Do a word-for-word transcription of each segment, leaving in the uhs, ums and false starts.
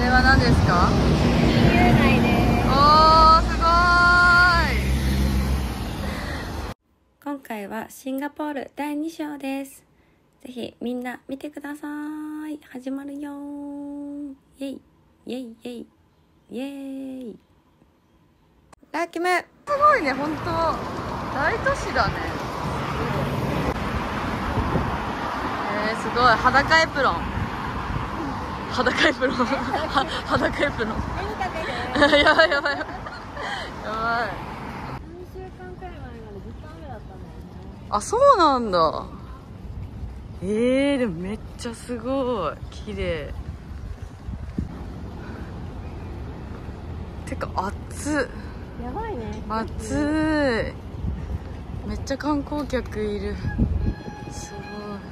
れは何ですか？ 雄大です。 おー、すごーい。 今回はシンガポールだいに章です。ぜひみんな見てください。始まるよー。イェイイェイイェイイェイ。ラーキム。 すごいね、本当大都市だね。えー、すごい。裸エプロン。裸エプロン。裸エプロン。やばいやばいやばい。やばい。 さんしゅうかんくらい前までずっと雨だったんだよね。 あ、そうなんだ。えー、でもめっちゃすごい綺麗。てか暑っ。 やばいね。 暑い。めっちゃ観光客いる。すごい。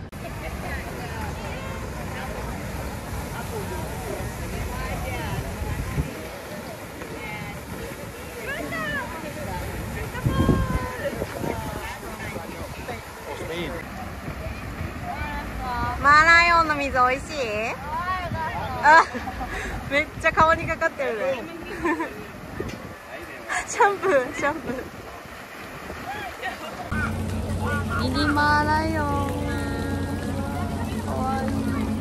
マーライオンの水美味しい？あ、めっちゃ顔にかかってるね。シャンプー、シャンプー。ミニマーライオン。かわいい。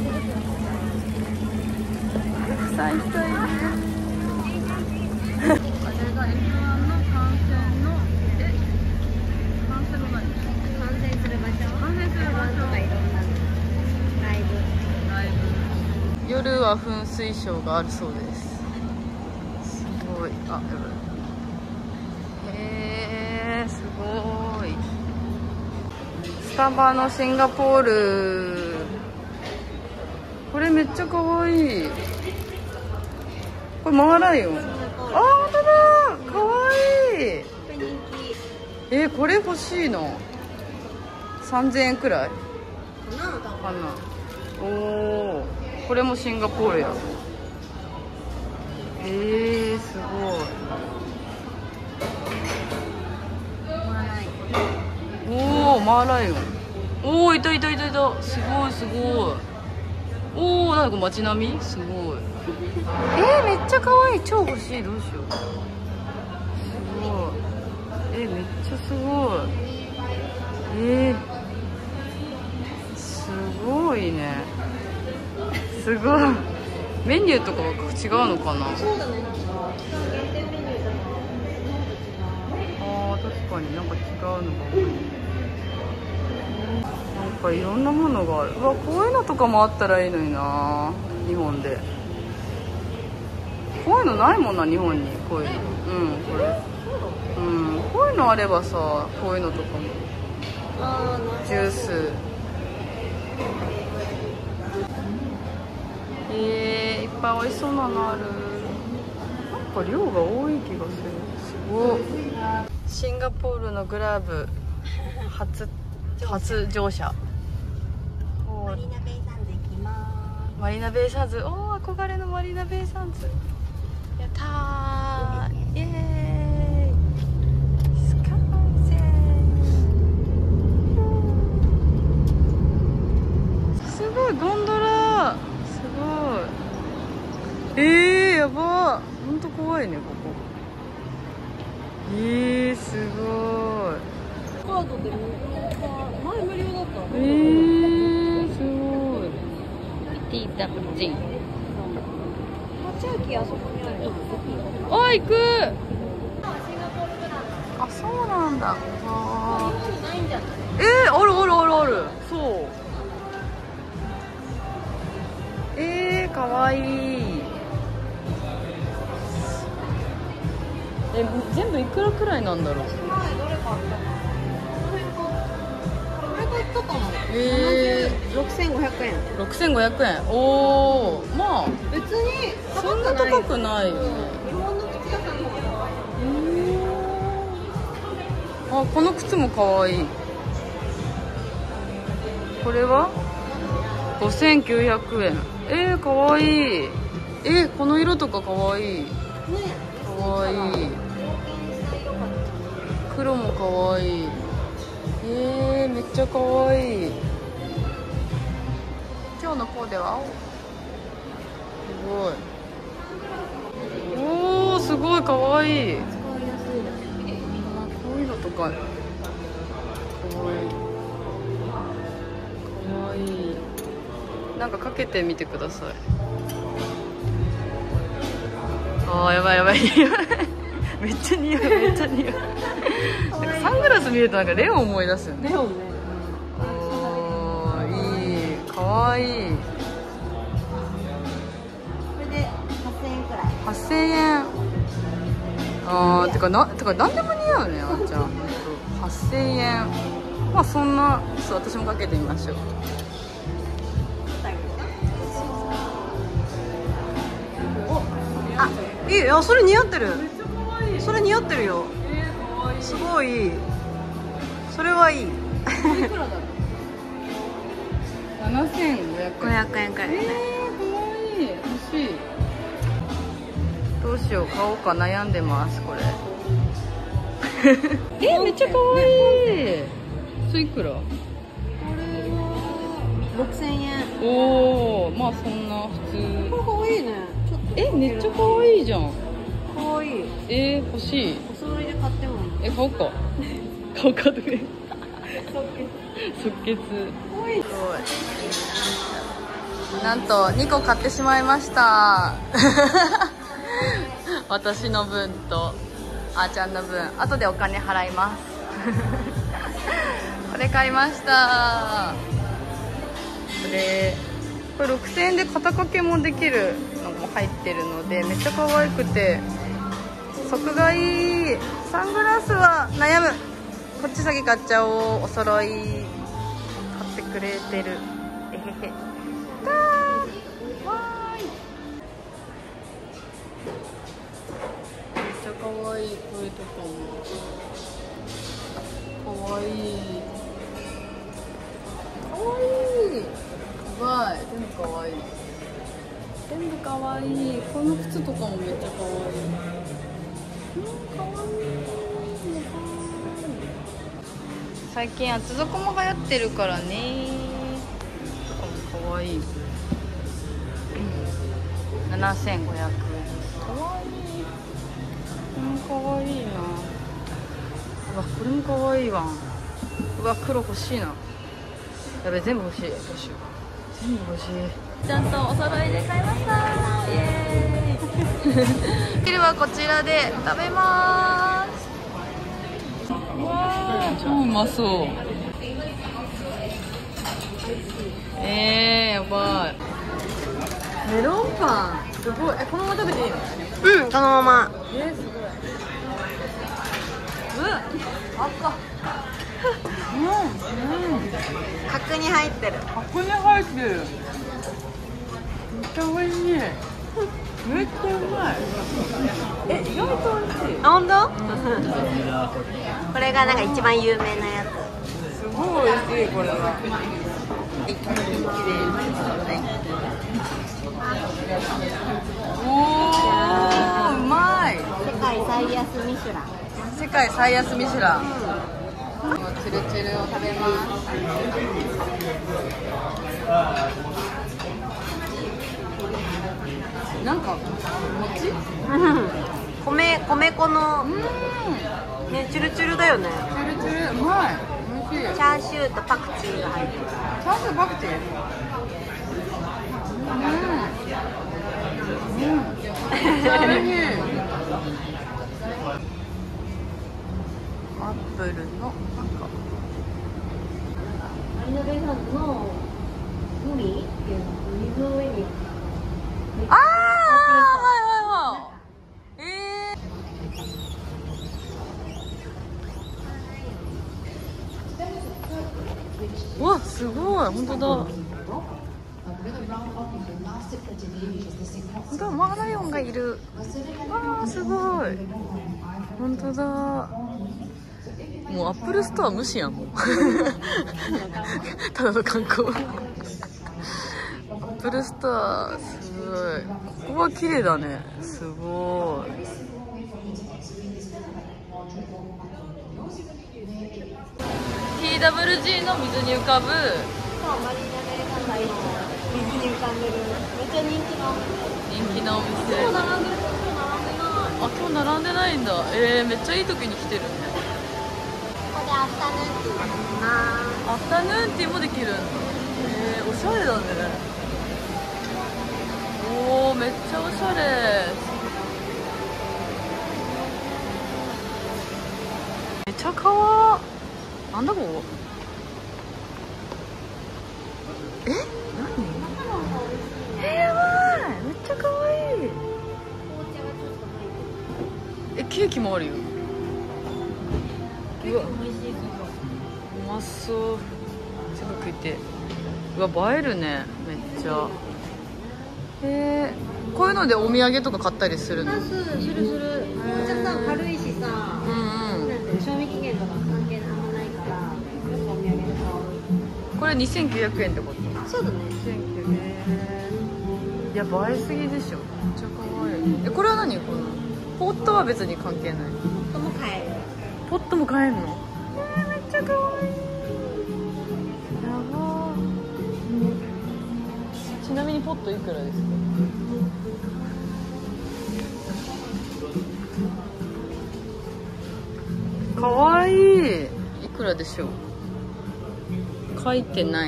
たくさん人いる。あれが エフワン の観戦の、え、観戦の何？ 観戦する場所。 観戦する場所。 とかいろんなライブ。 ライブ。夜は噴水ショーがあるそうです。すごい。あ、やばい。へー、すごい。スタバのシンガポール。これめっちゃかわいい。これマーライオン。あ、本当だ。かわいい。えー、これ欲しいの。さんぜんえんくらいかな。おお、これもシンガポールや。えー、すごい。おお、マーライオン。おお、いたいたいたいた。すごいすごい。おお、なんか街並みすごい。えー、めっちゃ可愛い。超欲しい。どうしよう。すごい。えー、めっちゃすごい。えー、すごいね。すごい。メニューとかが違うのかな。 そうだね。限定メニューだな。 あー、確かになんか違うのが多い。なんかいろんなものがある。うわ、こういうのとかもあったらいいのにな、日本で。こういうのないもんな、日本に。こういうの。うん、これ。うん、こういうのあればさ、こういうのとかも。 あー、 ジュース。えー、いっぱい美味しそうなのある。なんか量が多い気がする。すごい。シンガポールのグラブ初初乗車。 マリーナベイサンズ行きまマリーナベイサンズ。おー、憧れのマリーナベイサンズ。やったー。イエーイ。スカイゼー。すごい、ゴンドラ。すごい。えー、やばー。ほんと怖いね、ここ。えー、すごい。 す。カードで無料か。前無料だった。 えー、すごい。 ティーダブルジ。八駅あそこにある。 あ、行く。あ、そうなんだ。あ日本ないんじゃない？ えー、あるあるあるある。そう。えー、かわいい。え、全部いくらくらいなんだろう。 前どれ買ったかな。これ買ったかも。 えー、ろくせんごひゃくえん。 ー、ろくせんごひゃくえん。おー、まあ別にそんな高くないよね。 日本の靴屋さんの方が。 あ、この靴もかわいい。これはごせんきゅうひゃくえん。えー、かわいい。えー、この色とかかわいい。かわいい。黒もかわいい。えー、めっちゃかわいい。今日のコーデは青。すごい。 わいい。 使いやすいです。 あ、こういうのとかかわいい。かわいい。なんかかけてみてください。あー、やばいやばいめっちゃ似合う、めっちゃ似合うなんかサングラス見るとなんかレオン思い出すよね。 レオンね。 おー、いい、かわいい。 これではっせんえんくらい。 はっせんえん。あー、てかな、てか何でも似合うね、あーちゃん。ほんとはっせんえん。まあそんな、そう、私もかけてみましょう。 あ、いい。あ、それ似合ってる。それ似合ってるよ。 えー、かわいい。 すごいいい。それはいい。 いくらだろう。ななせんごひゃくえん。 ごひゃくえんくらいえだね。 ー、かわいい。欲しい。どうしよう、買おうか悩んでますこれえ、めっちゃかわいい。それいくら？ これはろくせんえん。 おお、まあそんな普通。 これかわいいね。ちょっとえ、めっちゃかわいいじゃん。 かわいい。 えー、欲しい。 お揃いで買ってもいい。 え、買おうか買おうかとか言う即決。すごい。なんとにこ買ってしまいました私の分とあーちゃんの分、後でお金払いますこれ買いました。これこれろくせんえんで肩掛けもできるのも入ってるのでめっちゃ可愛くて即買い。サングラスは悩む。こっち先買っちゃおう。お揃い買ってくれてる。えへへ。わーい。めっちゃ可愛い。こういうとこも可愛い。可愛い。やばい。全部可愛い。全部可愛い。この靴とかもめっちゃ可愛い。うん、可愛い。最近厚底も流行ってるからね。とかも可愛い。ななせんごひゃくえん。可愛い。これも可愛いな。うわ、これも可愛いわ。うわ、黒欲しいな。やべ、全部欲しい。どうしよう。全部欲しい。ちゃんとお揃いで買いました。イエーイ。昼はこちらで食べます。わー、超うまそう。えー、やばい。メロンパンすごい。え、このまま食べていいの？ うん、このまま。 えー、すごい。うん、赤。うん、うん。 角に入ってる。 箱に入ってる。めっちゃ美味しい。めっちゃうまい。え、意外と美味しい。 あ、本当？これがなんか一番有名なやつ。 すごい美味しい、これは。おー、うまい。 世界最安ミシュラン。 世界最安ミシュラン。もうチュルチュルを食べます。なんか餅？ 米米粉のうん。 ね、チュルチュルだよね。 チュルチュル、うまい。美味しい。 チャーシューとパクチーが入ってる。 チャーシューパクチー。うん。うん。めっちゃ美味しい。アップルの中。 マリナベーションの海っていうの水の上に。 ああ、はいはいはい。ええー。わ、すごい、本当だ。本当だ、マーライオンがいる。わあ、すごい。本当だ。もうアップルストア無視やんもう。ただの観光。アップルストアすごい。ここは綺麗だね。すごい。ティーダブリュージー の水に浮かぶ。 そう、マリナベーションがいいの水に浮かんでる。めっちゃ人気の。 人気のお店。 そう、並んでる。 あ、結今日並んでないんだ。えー、めっちゃいい時に来てるね。 ここでアフタヌーンティーもできます。 アフタヌーンティーもできるんだ。えー、おしゃれだね。おー、めっちゃおしゃれ。めっちゃかわいい。なんだここ。え、何？えー、やばい。めっちゃかわいい。え、ケーキもあるよ。うわ、うまそう。すぐ食いて。うわ、映えるね。めっちゃ。へえ、こういうのでお土産とか買ったりするの？ するするする。めっちゃさ軽いしさ。 うんうん。 賞味期限とか関係あんまないからよくお土産で買う。 これにせんきゅうひゃくえんってこと？ そうだね。 にせんきゅうひゃくえん。いや、映えすぎでしょ。めっちゃ可愛い。え、これは何？このポットは別に関係ない。 ポットも買える。 ポットも買えるの？えー、めっちゃ可愛い。やばー。ちなみにポットいくらですか？かわいい。いくらでしょう？書いてない。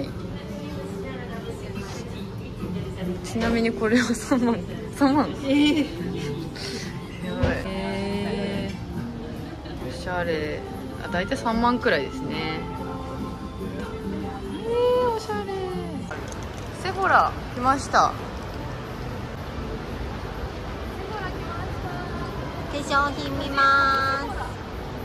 ちなみにこれはさんまん。さんまん。えー、やばい。えー、おしゃれ。あ、大体さんまんくらいですね。えー、おしゃれ。セフォラ来ました。 化粧品見まーす。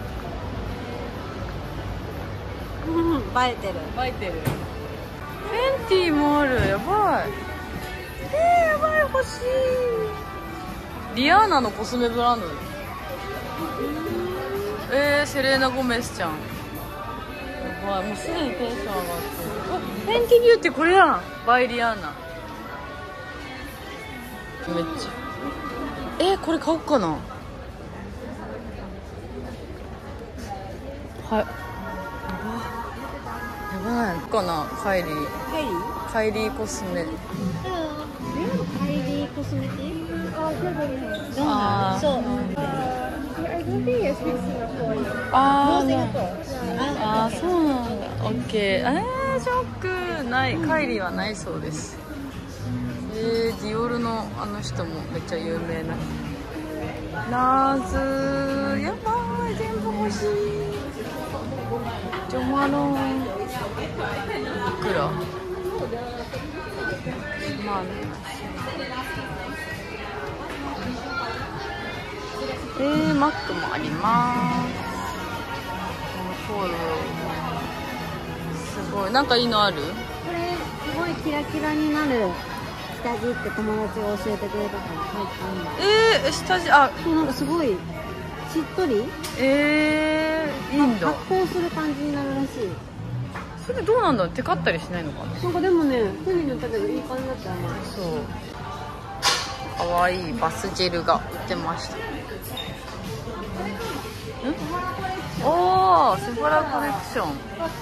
映えてる。 映えてる。フェンティもある。やばい。えー、やばい、欲しい。リアーナのコスメブランド。えー、セレーナ・ゴメスちゃん。やばい、もうすでにテンション上がってる。フェンティビューティー、これやん。バイリアーナ。めっちゃ。えー、これ買おうかな。はい。やばいかな。カイリー。 カイリー？ カイリーコスメ。 カイリーコスメティック？ あー、 そう。 あー、あー、そうなんだ。オッケー。えー、ショック。ない。カイリーはないそうです。えー、ディオールのあの人もめっちゃ有名な。ナーズ。やばい、全部欲しい。ジョマロン。いくら？まあね。えー、マックもあります。このコードすごい。なんかいいのある？ これすごいキラキラになる下地って友達が教えてくれたから入ったんだ。 えー、下地、あ、 そう、なんかすごいしっとり、 えー、いいんだ。 発酵する感じになるらしい。 それどうなんだろう、テカったりしないのかな。 なんかでもね、手に塗ったけどいい感じだったよね。 そう、かわいいバスジェルが売ってました。んおー、セフォラコレクション。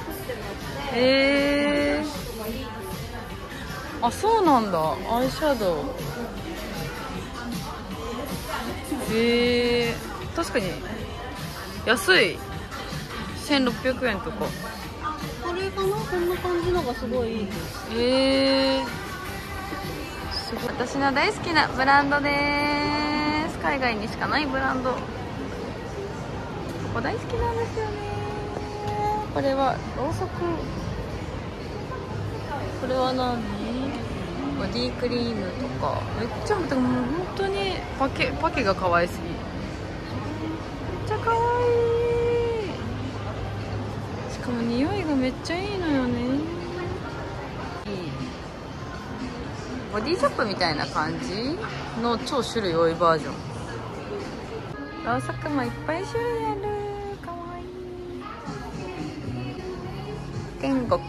えー、あ、そうなんだ。アイシャドウ。えー、確かに安い。せんろっぴゃくえんとか。 これかな、こんな感じのがすごいいいです。 えー、すごい。私の大好きなブランドです。海外にしかないブランド。ここ大好きなんですよね。これはろうそく。これは何？ボディクリームとか。めっちゃ、もう本当にパケパケが可愛すぎ。めっちゃ可愛い。しかも匂いがめっちゃいいのよね。いいボディショップみたいな感じの超種類多いバージョン。ろうそくもいっぱい種類ある。かわいい。天国。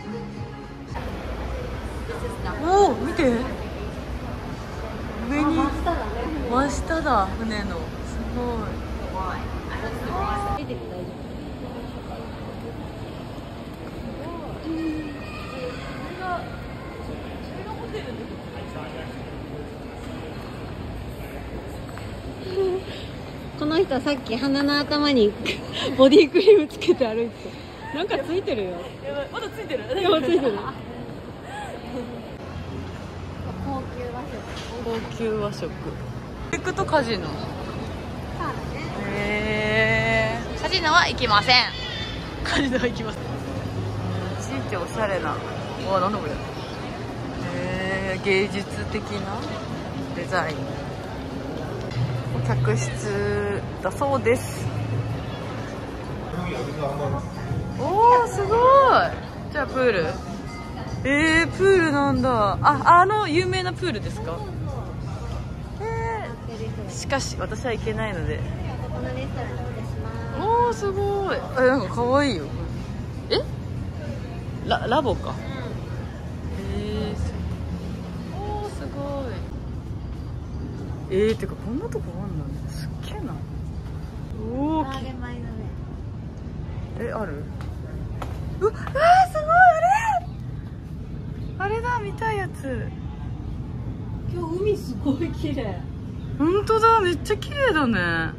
おお、見て、上に真下だね。真下だ、船の。すごい。 出てきた。 この人はさっき鼻の頭にボディクリームつけて歩いてた。なんかついてるよ。 やばい、まだついてる。 でもついてる。 高級和食。 高級和食。行くとカジノ。 そうだね。 へー。カジノは行きません。カジノは行きません。地域おしゃれな。うわ、なんだこれ。へー、芸術的なデザイン。客室だそうです。おー、すごい。じゃあプール。えー、プールなんだ。あ、あの有名なプールですか。えー、しかし私は行けないので。 ここのレストランでおします。 おー、すごい。え、なんか可愛いよ。え、ラ、ラボか。えー、すおー、すごい。えー、てかこんなとこあんの。すっげえな。おー、 揚げ前のね。 え、ある。うわ、うわー、すごい。あれあれだ、見たいやつ。 今日海すごい綺麗。 本当だ、めっちゃ綺麗だね。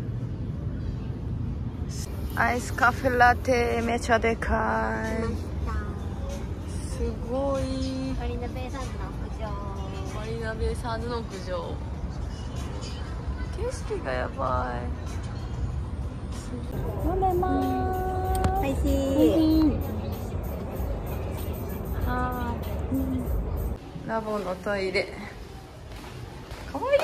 アイスカフェラテめちゃでかい。すごい。 マリーナベイサンズの屋上。 マリーナベイサンズの屋上。景色がやばい。飲めまーす。 おいしい。 はーい。ラボのトイレ。かわいい。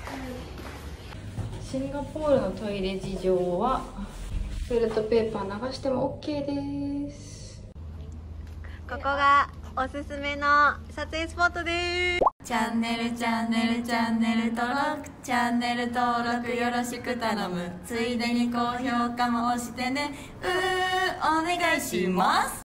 シンガポールのトイレ事情はトイレットペーパー流しても OK です。 ここがおすすめの撮影スポットです。 チャンネルチャンネルチャンネル登録チャンネル登録よろしく頼む。ついでに高評価も押してね。うーお願いします。